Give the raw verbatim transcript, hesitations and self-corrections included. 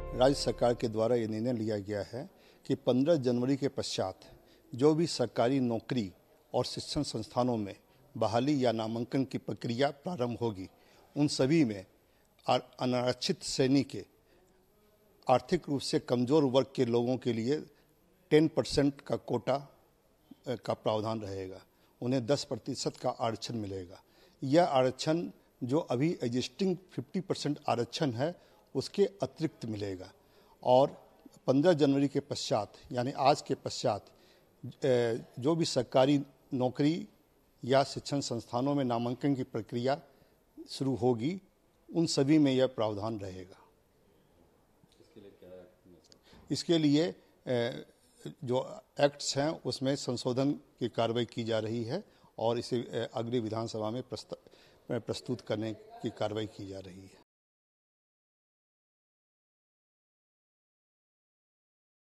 राज्य सरकार के द्वारा ये निर्णय लिया गया है कि पंद्रह जनवरी के पश्चात जो भी सरकारी नौकरी और शिक्षण संस्थानों में बहाली या नामांकन की प्रक्रिया प्रारंभ होगी, उन सभी में अनारक्षित श्रेणी के आर्थिक रूप से कमजोर वर्ग के लोगों के लिए दस परसेंट का कोटा का प्रावधान रहेगा। उन्हें दस प्रतिशत का आरक्षण मिलेगा। यह आरक्षण जो अभी एग्जिस्टिंग पचास परसेंट आरक्षण है उसके अतिरिक्त मिलेगा। और पंद्रह जनवरी के पश्चात यानी आज के पश्चात जो भी सरकारी नौकरी या शिक्षण संस्थानों में नामांकन की प्रक्रिया शुरू होगी, उन सभी में यह प्रावधान रहेगा। इसके लिए क्या एक्ट? इसके लिए जो एक्ट्स हैं उसमें संशोधन की कार्रवाई की जा रही है और इसे अगली विधानसभा में प्रस्तुत करने की कार्रवाई की जा रही है।